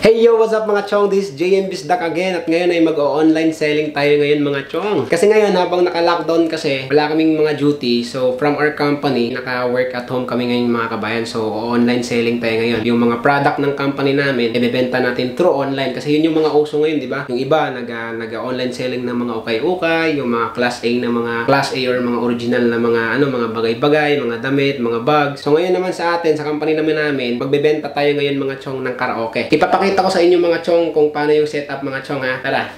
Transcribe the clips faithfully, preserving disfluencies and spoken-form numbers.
Hey yo, what's up mga chong? This is J M Bisdak again at ngayon ay mag-o-online selling tayo ngayon mga chong. Kasi ngayon habang naka-lockdown kasi wala kaming mga duty. So from our company, naka-work at home kami ngayon mga kabayan. So online selling tayo ngayon. Yung mga product ng company namin, ibebenta natin through online kasi yun yung mga uso ngayon, di ba? Yung iba nag-online selling ng mga ukay-ukay, yung mga class A na mga class A or mga original na mga ano, mga bagay-bagay, mga damit, mga bags. So ngayon naman sa atin, sa company naman namin, magbebenta tayo ngayon mga chong ng karaoke. Ipapakita ko sa inyo mga chong kung paano yung setup mga chong ha. Tara!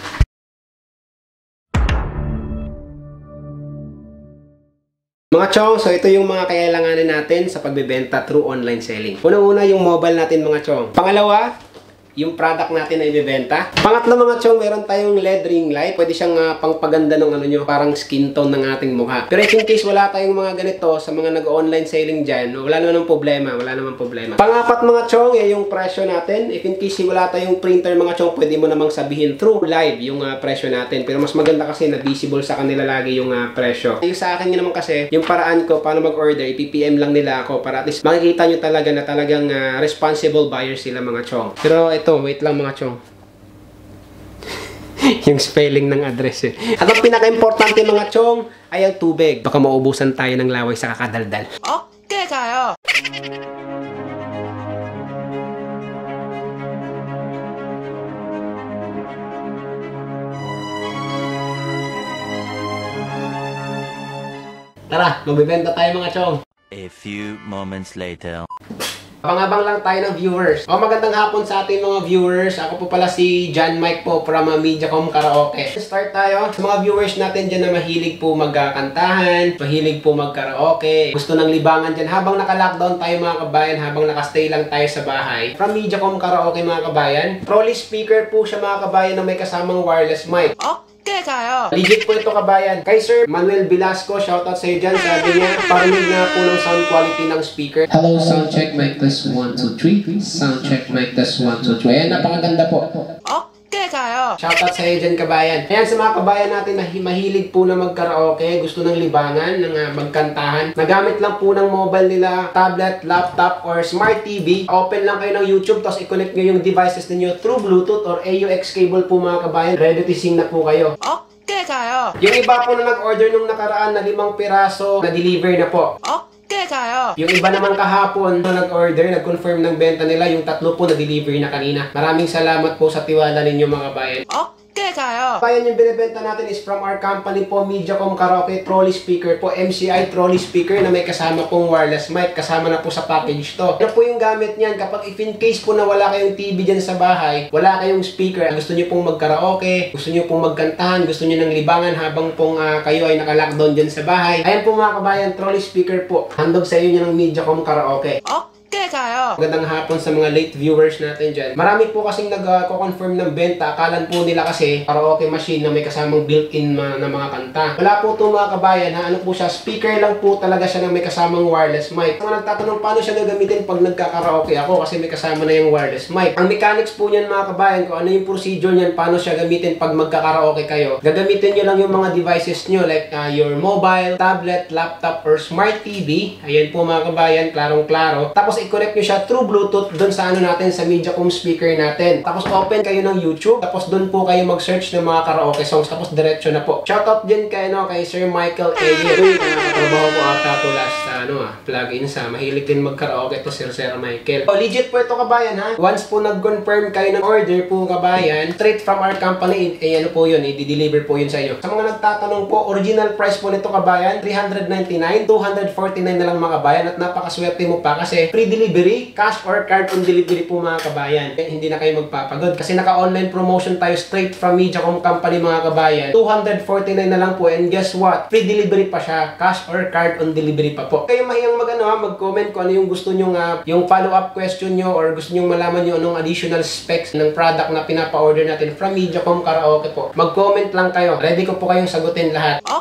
Mga chong, so ito yung mga kailanganin natin sa pagbebenta through online selling. Unang-una yung mobile natin mga chong. Pangalawa, yung product natin na ibebenta. Pangatlo mga chong, meron tayong L E D ring light. Pwede siyang uh, pangpaganda ng ano nyo, parang skin tone ng ating mukha. Pero if in case wala tayong mga ganito sa mga nag-online selling dyan, wala naman ng problema. Wala naman problema. Pangapat mga chong, yan yung presyo natin. If in case wala tayong printer mga chong, pwede mo namang sabihin through live yung uh, presyo natin. Pero mas maganda kasi na visible sa kanila lagi yung uh, presyo. Yung sa akin naman kasi, yung paraan ko paano mag-order, i-P M lang nila ako para at least makikita nyo talaga na talagang uh, responsible buyers sila mga chong. Pero ito, wait lang mga chong. Yung spelling ng address eh. At ang pinaka-importante mga chong ay ang tubig. Baka maubusan tayo ng laway sa kakadaldal. Okay kayo! Tara, magbibenta tayo mga chong. A few moments later. Pangabang lang tayo ng viewers. O magandang hapon sa ating mga viewers. Ako po pala si John Mike po from uh, Mediacom Karaoke. Start tayo sa mga viewers natin dyan na mahilig po magkantahan, mahilig po magkaraoke, gusto ng libangan dyan habang naka-lockdown tayo mga kabayan, habang nakastay lang tayo sa bahay. From Mediacom Karaoke mga kabayan. Trolley speaker po siya mga kabayan na may kasamang wireless mic. Okay kayo! Legit po ito kabayan. Kay Sir Manuel Velasco, shoutout sa iyo dyan. Sabi niya, parinig na po ng sound quality ng speaker. Hello, sound check, mic test one, two, three. Sound check, mic test one, two, three. Ayan, napakaganda po. Okay kayo! Shoutout sa iyo dyan kabayan. Ayan sa mga kabayan natin na mahilig po na magkaraoke, gusto ng libangan, ng uh, magkantahan. Nagamit lang po ng mobile nila, tablet, laptop, or smart T V. Open lang kayo ng YouTube, tapos i-connect nyo yung devices ninyo through Bluetooth or A U X cable po mga kabayan. Ready to sing na po kayo. Okay kayo! Yung iba po na nag-order nung nakaraan na limang piraso, na-deliver na po. Okay kayo! Yung iba naman kahapon na nag-order, nag-confirm ng benta nila, yung tatlo po na-deliver na kanina. Maraming salamat po sa tiwala ninyo mga bayan. Okay kayo! Bayan yung binibenta natin is from our company po, Mediacom Karaoke Trolley Speaker po, M C I Trolley Speaker na may kasama pong wireless mic. Kasama na po sa package to. Ano po yung gamit niyan? Kapag if in case po na wala kayong T V dyan sa bahay, wala kayong speaker, gusto nyo pong magkaraoke, gusto nyo pong magkantahan, gusto nyo ng libangan habang pong uh, kayo ay naka-lockdown dyan sa bahay. Ayan po mga kabayan, trolley speaker po. Handog sa iyo ng Mediacom Karaoke. Okay kayo! Magandang hapon sa mga late viewers natin dyan. Marami po kasing nag-confirm ng benta. Akalan po nila kasi karaoke machine na may kasamang built-in na, na mga kanta. Wala po ito mga kabayan ha. Ano po siya? Speaker lang po talaga siya na may kasamang wireless mic. Mga nagtatanong paano siya gagamitin pag nagkakaraoke ako kasi may kasama na yung wireless mic. Ang mechanics po niyan mga kabayan, kung ano yung procedure niyan, paano siya gamitin pag magkakaraoke kayo. Gagamitin nyo lang yung mga devices nyo like uh, your mobile, tablet, laptop, or smart T V. Ayan po mga kabayan, klarong-klaro. Tapos i-connect nyo siya through Bluetooth doon sa ano natin, sa Mediacom speaker natin. Tapos open kayo ng YouTube. Tapos doon po kayo mag-search ng mga karaoke songs. Tapos diretso na po. Shoutout din kay, no, kay Sir Michael Ayer. Uy, nakatrabaho ko ata to last sa ano ah, plugin sa. Mahilig din mag-karaoke to Sir Sir Michael. So, legit po ito kabayan ha. Once po nag-confirm kayo ng order po kabayan, straight from our company, eh ano po yun, i-deliver po yun sa inyo. Sa mga nagtatanong po, original price po nito kabayan, three hundred ninety-nine, two hundred forty-nine na lang mga kabayan. At napakaswerte mo pa kasi free delivery, cash or card on delivery po mga kabayan. Eh, hindi na kayo magpapagod kasi naka-online promotion tayo straight from Mediacom company mga kabayan. two hundred forty-nine na lang po and guess what? Free delivery pa siya, cash or card on delivery pa po. Kayo mahiyang mag-ano ha, mag-comment kung ano yung gusto nyo nga, yung follow-up question nyo or gusto nyo malaman nyo anong additional specs ng product na pinapa-order natin from Mediacom Karaoke po. Mag-comment lang kayo. Ready ko po kayong sagutin lahat. Okay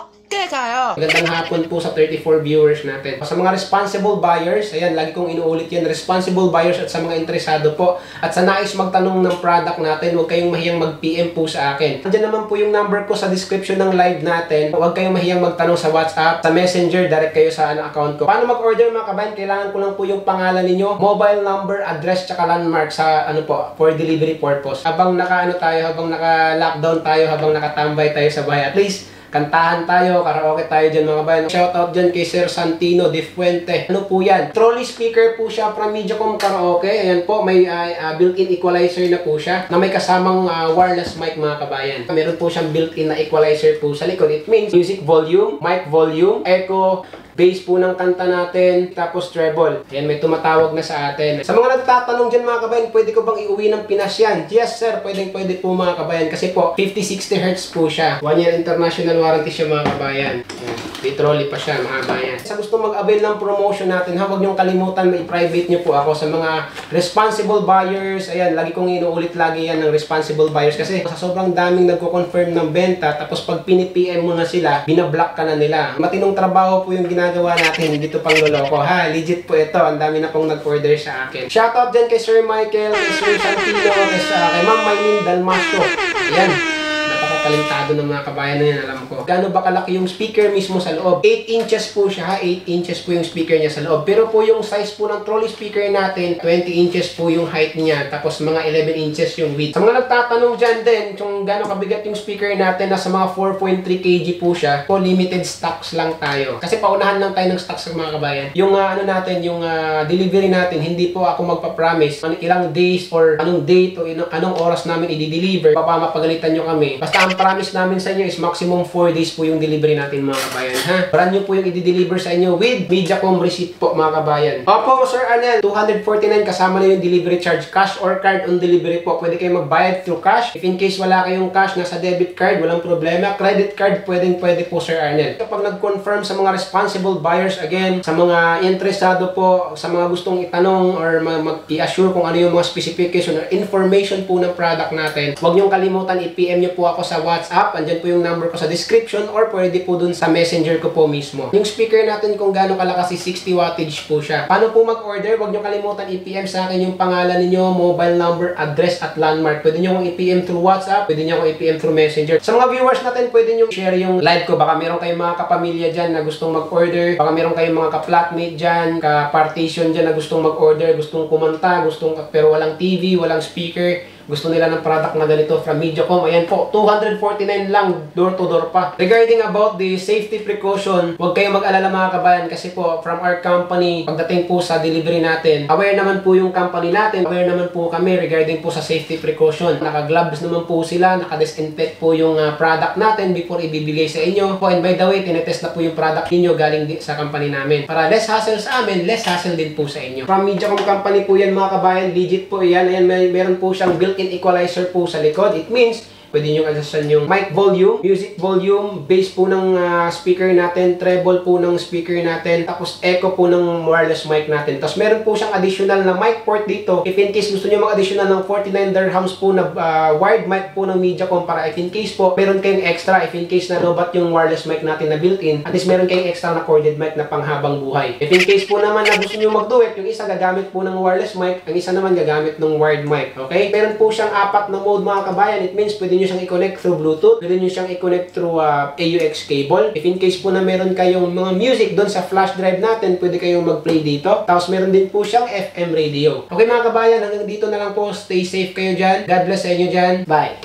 kayo! Magandang hapon po sa thirty-four viewers natin. Sa mga responsible buyers, ayan, lagi kong inuulit yan, responsible buyers at sa mga interesado po. At sa nais magtanong ng product natin, huwag kayong mahiyang mag-P M po sa akin. Nandiyan naman po yung number ko sa description ng live natin. Huwag kayong mahiyang magtanong sa WhatsApp, sa Messenger, direct kayo sa ano, account ko. Paano mag-order mga kabayan? Kailangan ko lang po yung pangalan ninyo, mobile number, address, tsaka landmark sa ano po, for delivery purpose. Habang naka-ano tayo, habang naka-lockdown tayo, habang nakatambay tayo sa bahay, at least kantahan tayo, karaoke tayo dyan mga kabayan. Shoutout dyan kay Sir Santino De Fuente. Ano po yan? Trolley speaker po siya from Mediacom Karaoke. Ayan po, may uh, uh, built-in equalizer na po siya na may kasamang uh, wireless mic mga kabayan. Meron po siyang built-in na equalizer po sa likod. It means music volume, mic volume, echo, bass po ng kanta natin, tapos treble. Ayan, may tumatawag na sa atin. Sa mga nagtatanong dyan mga kabayan, pwede ko bang iuwi ng Pinas yan? Yes sir, pwede pwede po mga kabayan. Kasi po, fifty sixty hertz po siya. One year international warranty siya mga kabayan. Ayan, may trolley pa siya mga kabayan. Sa gusto mag-avail ng promotion natin, ha, huwag niyong kalimutan, may private niyo po ako sa mga responsible buyers. Ayan, lagi kong inuulit lagi yan ng responsible buyers. Kasi sa sobrang daming nagko-confirm ng benta, tapos pag pini-P M mo na sila, binablock ka na nila. Matinong trabaho po yung ginagawa ginagawa natin, dito pang loloko ha, legit po ito, ang dami na pong nag-order sa akin. Shoutout dyan kay Sir Michael, kay Sir Santino, kay, uh, kay Ma'am Maylin Dalmasio. Ayan, napakakalintado ng mga kabayan na yan, alam ko. Gaano ba kalaki yung speaker mismo sa loob? eight inches po siya ha, eight inches po yung speaker niya sa loob. Pero po yung size po ng trolley speaker natin, twenty inches po yung height niya, tapos mga eleven inches yung width. Sa mga nagtatanong dyan din, kung gaano kabigat yung speaker natin, nasa mga four point three kilograms po siya, po limited stocks lang tayo. Kasi paunahan lang tayo ng stocks mga kabayan. Yung uh, ano natin, yung uh, delivery natin, hindi po ako magpa-promise ano, ilang days or anong date o ino, anong oras namin i-deliver. Papamapagalitan nyo kami. Basta ang promise namin sa inyo is maximum four days po yung delivery natin mga kabayan ha. Brand new po yung i-deliver sa inyo with Mediacom receipt po mga kabayan. Opo Sir Arnel, two hundred forty-nine kasama na yung delivery charge, cash or card on delivery po. Pwede kayo magbayad through cash. If in case wala kayong cash, nasa debit card, walang problema. Credit card, pwedeng pwede po Sir Arnel. Kapag nag-confirm sa mga responsible buyers, again, sa mga interesado po, sa mga gustong itanong or mag-i-assure kung ano yung mga specification or information po ng product natin, huwag niyong kalimutan, i-P M niyo po ako sa WhatsApp. Andyan po yung number ko sa description or pwede po dun sa messenger ko po mismo. Yung speaker natin kung gaano kalakas, sixty wattage po siya. Paano po mag-order? Huwag niyo kalimutan, i-P M sa akin yung pangalan niyo, mobile number, address at landmark. Pwede niyo akong i-P M through WhatsApp, pwede niyo akong i-P M through messenger. Sa mga viewers natin, pwede niyo share yung live ko. Baka meron kayong mga kapamilya dyan na gustong mag-order. Baka meron kayong mga ka-flatmate dyan, ka-partition dyan na gustong mag-order, gustong kumanta, gustong pero walang T V, walang speaker. Gusto nila ng product na ganito from Mediacom. Ayan po, two hundred forty-nine lang, door to door pa. Regarding about the safety precaution, huwag kayong mag-alala mga kabayan kasi po from our company, pagdating po sa delivery natin, aware naman po yung company natin, aware naman po kami regarding po sa safety precaution. Naka-gloves naman po sila, naka-disinfect po yung uh, product natin before ibibigay sa inyo. Po, and by the way, tinetest na po yung product ninyo galing sa company namin. Para less hassle sa amin, less hassle din po sa inyo. From Mediacom company po yan mga kabayan, legit po yan. Ayan, may, meron po siyang built in equalizer po sa likod. It means pwede nyo adjustan yung mic volume, music volume, bass po ng uh, speaker natin, treble po ng speaker natin, tapos echo po ng wireless mic natin. Tapos meron po siyang additional na mic port dito. If in case gusto nyo mag-additional ng forty-nine dirhams po na uh, wired mic po ng Mediacom para if in case po, meron kayong extra, if in case na lobat yung wireless mic natin na built-in, at least meron kayong extra na corded mic na panghabang buhay. If in case po naman na gusto nyo mag-duet, yung isa gagamit po ng wireless mic, ang isa naman gagamit ng wired mic. Okay? Meron po siyang apat na mode mga kabayan. It means pwede nyo siyang i-connect through Bluetooth, pwede nyo siyang i-connect through uh, A U X cable. If in case po na meron kayong mga music doon sa flash drive natin, pwede kayong mag-play dito. Tapos meron din po siyang F M radio. Okay mga kabayan, hanggang dito na lang po. Stay safe kayo dyan. God bless sa inyo dyan. Bye!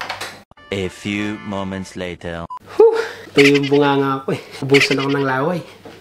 A few moments later. Whew! Ito yung bunganga ko eh. Ubusan ako ng laway.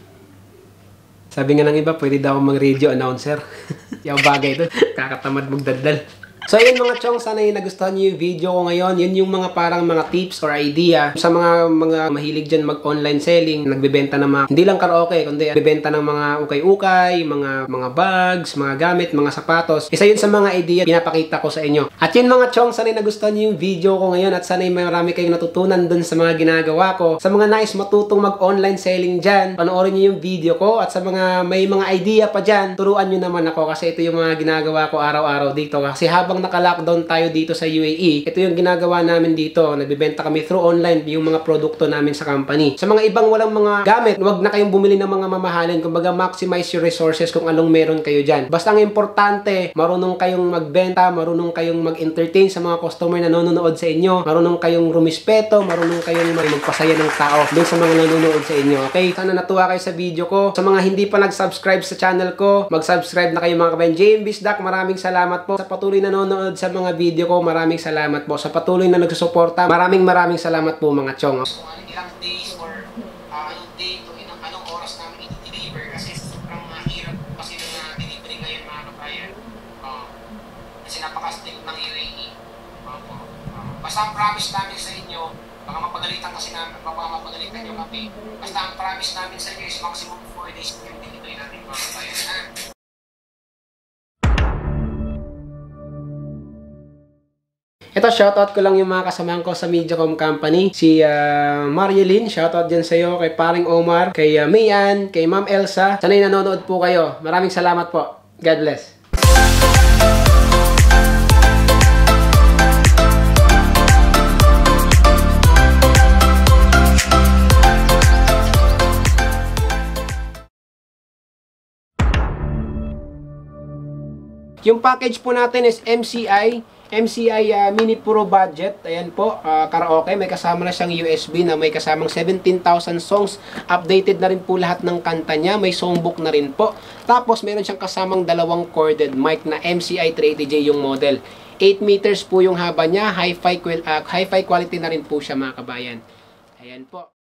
Sabi nga ng iba, pwede daw akong mag-radio announcer. Yung bagay ito. Kakatamad magdadal. So ayun mga chong, sana yung nagustuhan nyo yung video ko ngayon. Yun yung mga parang mga tips or idea sa mga mga mahilig dyan mag-online selling, nagbebenta ng mga, hindi lang karaoke, kundi nagbebenta ng mga ukay-ukay, mga mga bags, mga gamit, mga sapatos. Isa yun sa mga idea pinapakita ko sa inyo. At yun mga chong, sana yung nagustuhan nyo yung video ko ngayon at sana yung marami kayong natutunan dun sa mga ginagawa ko. Sa mga nais matutong mag-online selling dyan, panoorin nyo yung video ko. At sa mga may mga idea pa dyan, turuan nyo naman ako kasi ito yung mga ginagawa ko araw-araw dito. Kasi habang habang naka-lockdown tayo dito sa U A E, ito yung ginagawa namin dito. Nagbebenta kami through online yung mga produkto namin sa company. Sa mga ibang walang mga gamit, wag na kayong bumili ng mga mamahalin. Kumbaga, maximize your resources kung anong meron kayo dyan. Basta ang importante, marunong kayong magbenta, marunong kayong mag-entertain sa mga customer na nanonood sa inyo, marunong kayong rumispeto, marunong kayong magpasaya ng tao dun sa mga nanonood sa inyo. Okay? Sana natuwa kayo sa video ko. Sa mga hindi pa nag-subscribe sa channel ko, mag-subscribe na kayo mga kabayan. J M Bisdak, maraming salamat po. Sa patuloy na nanonood sa mga video ko, maraming salamat po. Sa patuloy na nagsusuporta, maraming maraming salamat po mga chong. Kung ano ilang days or uh, anong day to inang anong oras namin i-deliver kasi sobrang mahirap kasi ng delivery ngayon mga kabayan. Uh, kasi napaka-strict ng U A E. Uh, uh, basta ang promise namin sa inyo, baka mapagalitan kasi namin, baka mapagalitan nyo kami. Basta ang promise namin sa inyo is maximum four days yung delivery natin mga kabayan. Ha? Ito, shoutout ko lang yung mga kasamahan ko sa Mediacom Company. Si uh, Marielyn, shoutout dyan sa'yo, kay Paring Omar, kay uh, Mayan, kay Ma'am Elsa. Sana'y nanonood po kayo. Maraming salamat po. God bless. Yung package po natin is M C I. M C I uh, Mini Pro Budget. Ayan po, uh, karaoke. May kasama na siyang U S B na may kasamang seventeen thousand songs. Updated na rin po lahat ng kanta niya. May songbook na rin po. Tapos, meron siyang kasamang dalawang corded mic na M C I three eighty J yung model. eight meters po yung haba niya. Hi-fi uh, hi-fi quality na rin po siya mga kabayan. Ayan po.